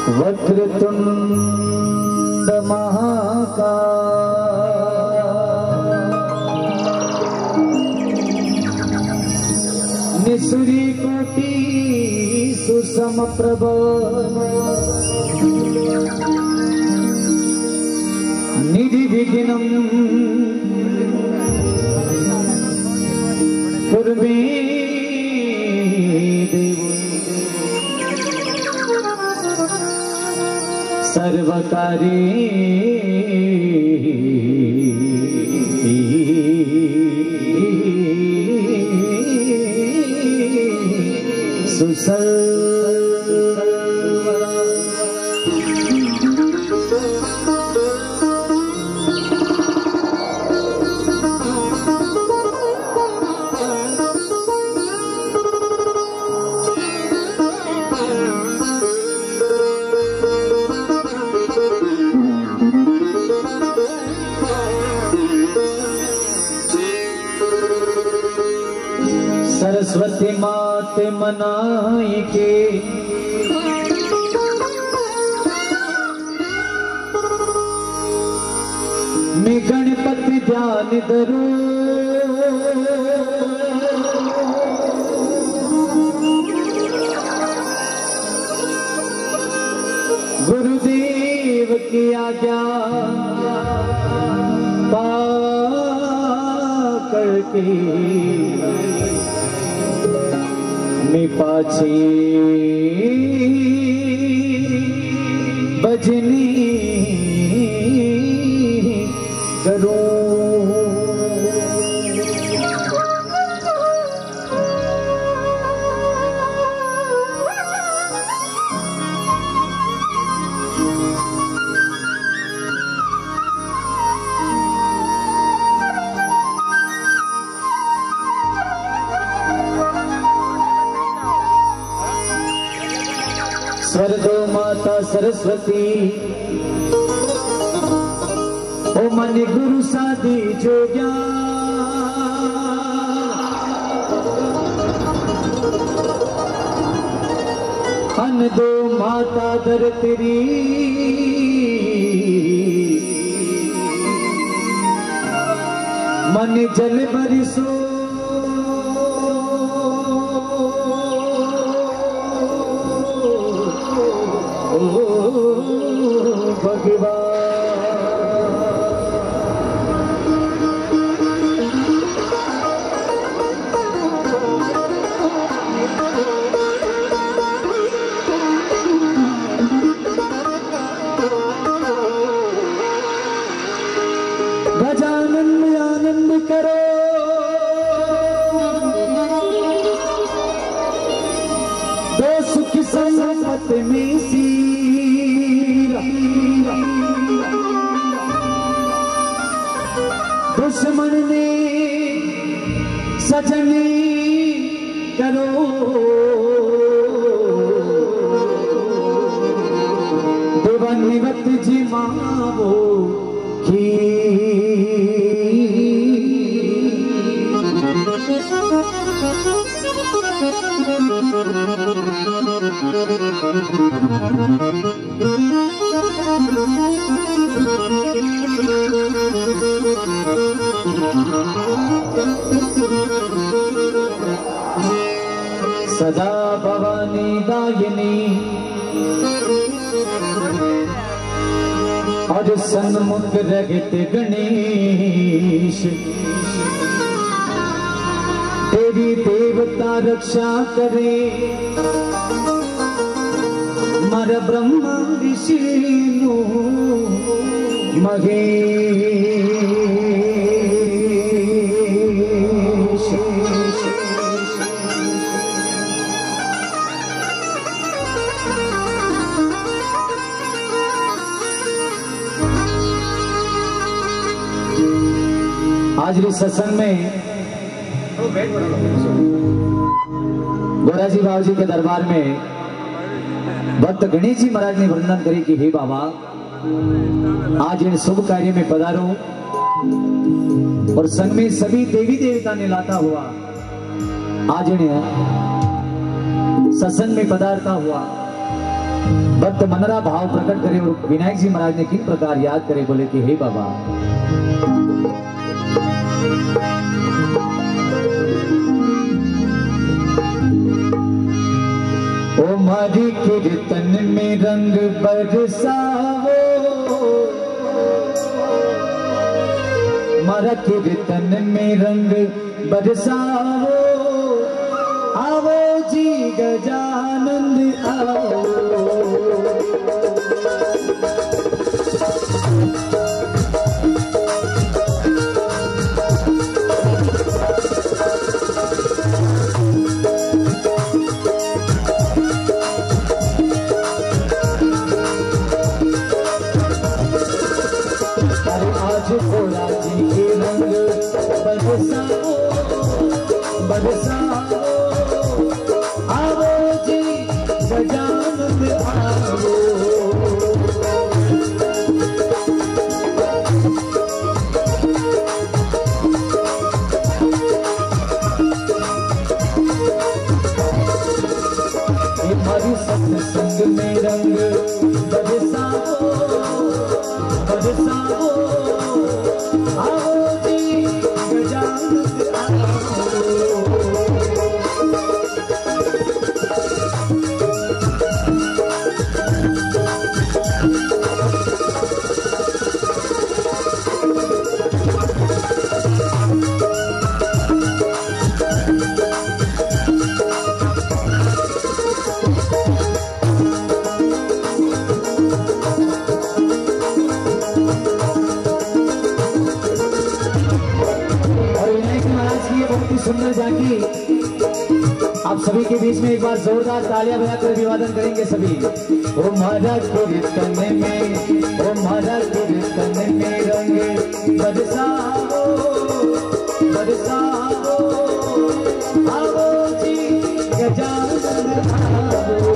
वक्रतुंड महाकाय निसूरी कोटि सुसमप्रभ निर्विघ्नं कुर्मे देव सर्वकार्ये सुसर्वा सरस्वती मात मनाई के मैं गणपति ध्यान धरू गुरुदेव की आज्ञा पा करके मैं पाछे भजनी करूं। स्वर्गो माता सरस्वती ओ मन गुरु साधी जो ज्ञान दो माता दर तेरी मन जल बरसो भगवान गजानन में आनंद करो दो सुख संगत में सी दुश्मन ने सजनी करो देवानिवत जी मावो की सदा भवानी दायिनी और सन्मुख रगत गणेश तेरी देवता रक्षा करे मर ब्रह्मा विष्णु महेश। आज भी सत्संग में गोराजी बाबा जी के दरबार में भक्त गणेश जी महाराज ने वंदन करी कि हे बाबा आज इन शुभ कार्य में पधारो और संग में सभी देवी देवता ने लाता हुआ आज इन्हें सत्संग में पधारता हुआ भक्त मनरा भाव प्रकट करे और विनायक जी महाराज ने किन प्रकार याद करे, बोले कि हे बाबा ओ मारी कीर्तन में रंग बरसावो, मारा कीर्तन में रंग बरसावो, आवो जी गजानंद आओ। आज भोला जी के रंग बरसाओ बरसाओ, आओ जी गजानंद आओ। हमारी सत्संग में रंग बरसाओ बरसाओ, आओ जी गजानंद आओ। सुंदर झांकी आप सभी के बीच में एक बार जोरदार तालियां बजाकर अभिवादन करेंगे सभी। ओ मारा कीर्तन में, ओ मारा कीर्तन में रंग बरसाओ बरसाओ, आओ जी गजानंद आओ।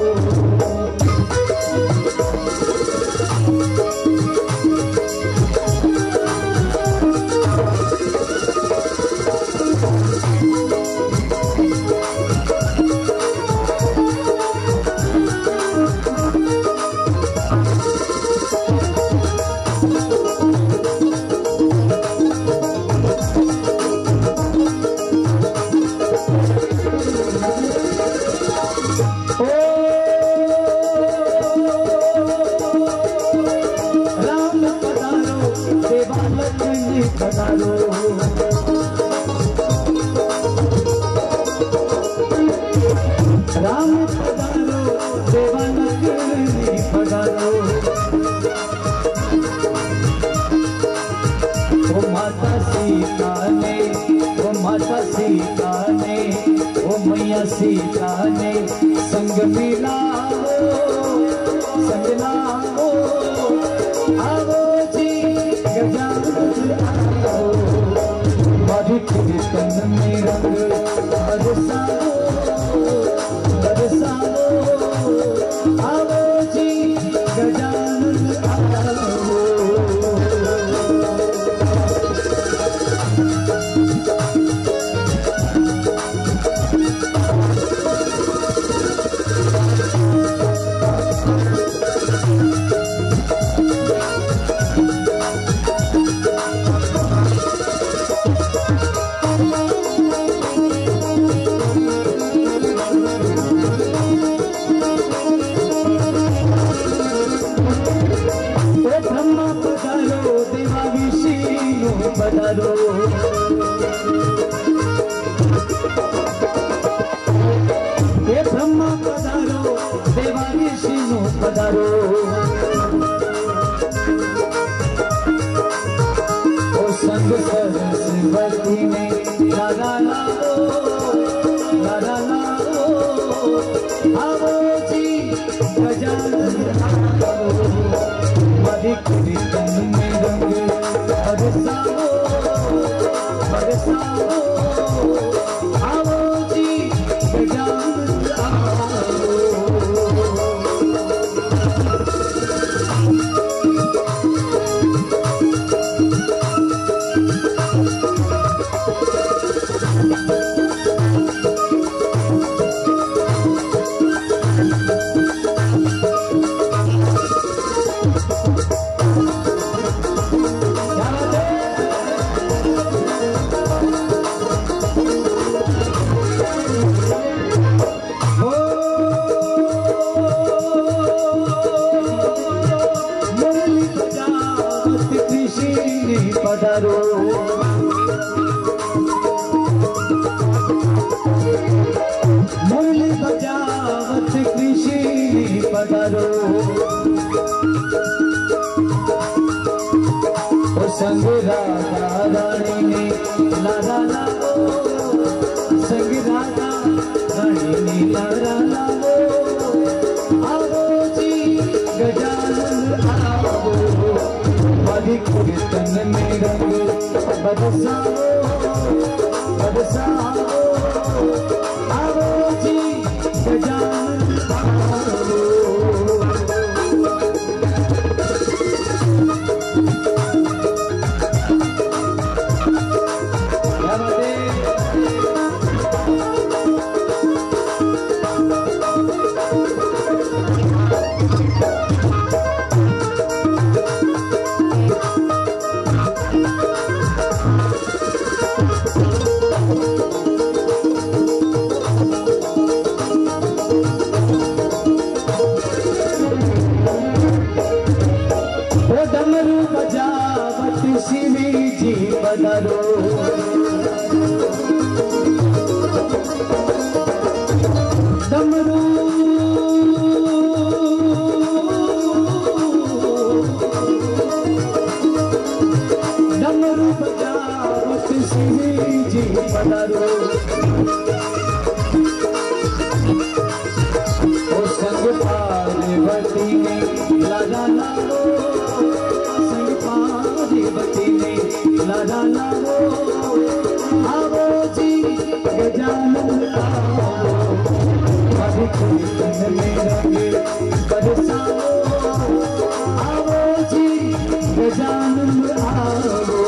राम पधारो देवानक पधारो, ओ माता सीता ने, ओ माता सीता ने, ओ मैया सीता ने संग मिलाओ संग लाओ, आओ जी गजानंद आओ। मारी कीर्तन में रंग बरसाओ बरसाओ, आओ जी गजानंद आओ। पधारो, हे ब्रह्मा पधारो देवा विष्णु पधारो, ओ संग सरस्वती में लाला लाओ लाला लाओ, आओ जी गजानंद आओ। मारी कीर्तन में रंग बरसाओ बरसाओ, आओ जी गजानंद आओ। पधारो। मुरली बजावत कृष्ण पधारो। ओ संग राधा रानी ने लाला लाओ, संग राधा रानी ने लाला लाओ। आओ जी गजानन आओ, मधु कीर्तन में रंग बरसाओ बरसाओ। आओ जी गजानन आओ। डमरू बजावत शिवी जी पधारो। डमरू डमरू बजावत शिवी जी पधारो। ओ संग पार्वती ने लाला लाओ, पार्वती ने लाला लाओ। आओ जी गजानन आओ, मधु कीर्तन में रंग बरसाओ। आओ जी गजानन आओ।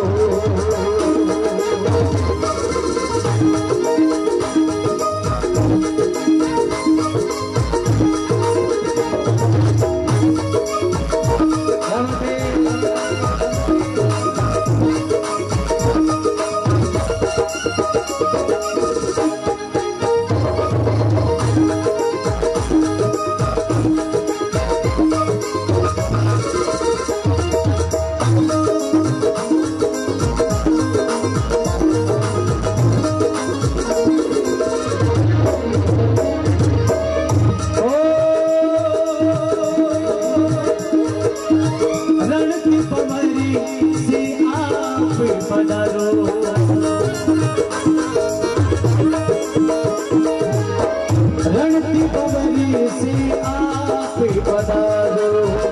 रणती पवरी से आप पधारो।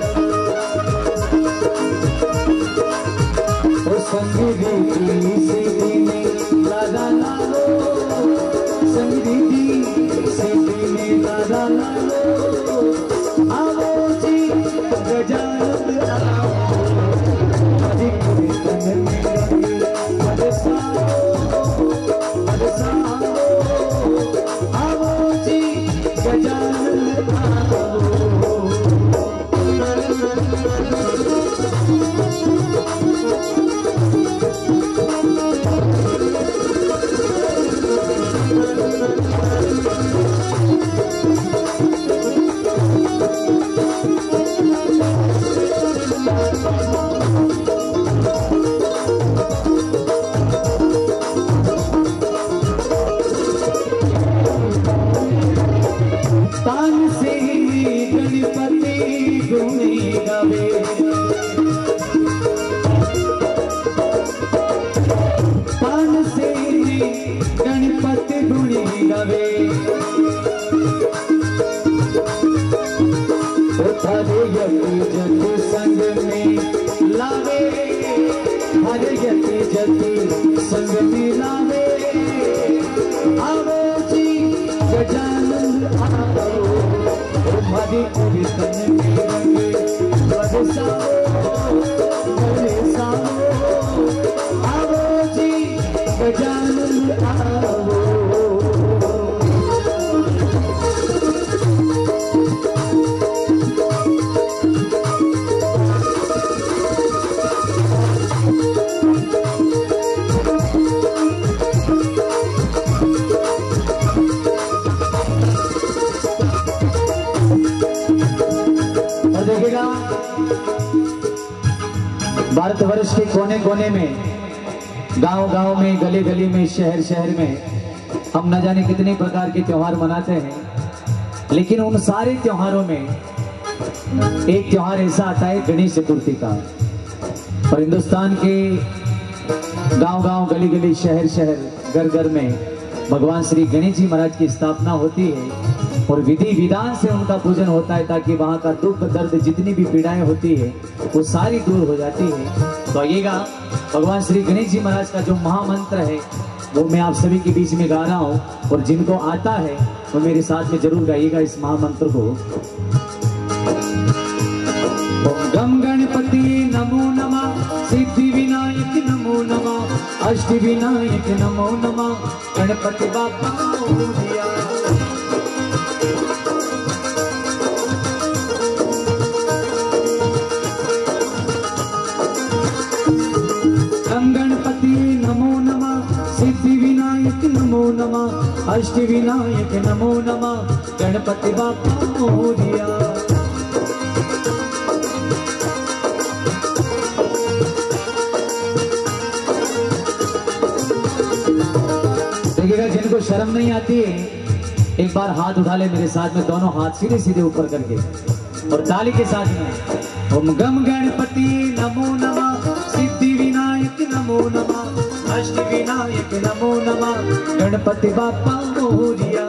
ओ संगीती सीधी में लाला लाओ, संगीती सीधी में लाला लाओ। आओ जी गजानन आओ, मधु कीर्तन में रंग बरसाओ बरसाओ। आओ जी गजानन आओ। तान से गणपति गुणी गावे, तान से गणपति गुणी गावे। हरे यति जति संग में लावे, हरे यति जति संग में लावे। आओ जी गजानन आओ, मधु कीर्तन में रंग बरसाओ बरसाओ। आओ जी गजानन आओ। देखिएगा भारतवर्ष के कोने कोने में, गांव गांव में, गली गली में, शहर शहर में हम न जाने कितने प्रकार के त्योहार मनाते हैं, लेकिन उन सारे त्योहारों में एक त्योहार ऐसा आता है गणेश चतुर्थी का। और हिंदुस्तान के गांव गांव, गली गली, शहर शहर, घर घर में भगवान श्री गणेश जी महाराज की स्थापना होती है और विधि विधान से उनका पूजन होता है, ताकि वहां का दुख दर्द, जितनी भी पीड़ाएं होती है वो सारी दूर हो जाती है। तो आइएगा, भगवान श्री गणेश जी महाराज का जो महामंत्र है वो मैं आप सभी के बीच में गा रहा हूँ, और जिनको आता है वो मेरे साथ में जरूर गाइएगा इस महामंत्र को। ओम गम गणपति नमो नमः, सिद्धि विनायक नमो नमः, अष्ट विनायक नमो नमः, गणपति बाप्पा मोरया। गम गणपति नमो नमः, सिद्धि विनायक नमो नमः, अष्ट विनायक नमो नमः, गणपति बाप्पा मोरया। देखिएगा, जिनको शर्म नहीं आती है एक बार हाथ उठा ले मेरे साथ में, दोनों हाथ सीधे सीधे ऊपर करके और ताली के साथ में। ओम गम गणपति नमो नमः, सिद्धि विनायक नमो नमः, अष्ट विनायक नमो नमः, गणपति बाप्पा मोरया।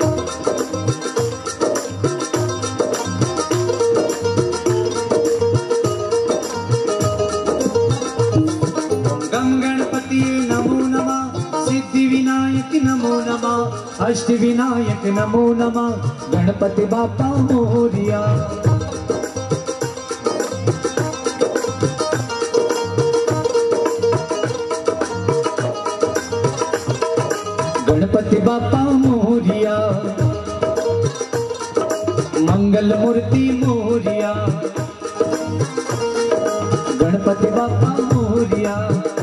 नमो नमः, अष्ट विनायक नमो नमः, गणपति बाप्पा मोरया। गणपति बाप्पा मोरया, मंगल मूर्ति मोरया, गणपति बाप्पा मोरया।